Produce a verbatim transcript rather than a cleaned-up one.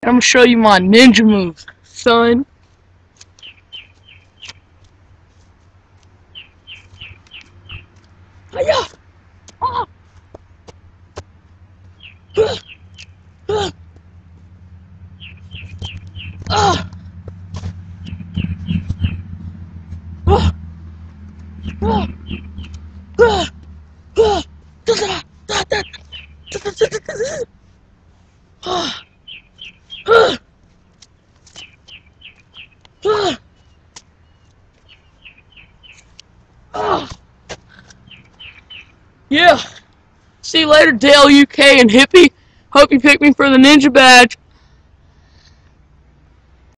and I'm gonna show you my ninja moves, son. Hiya! Ah! Ah! Ah! Ah! Ah! Ah! Ah! Ah! Da da da da da da da da da. Ah! Ah! Ah! Ah! Yeah. See you later, DaleUK and Hippie. Hope you pick me for the ninja badge.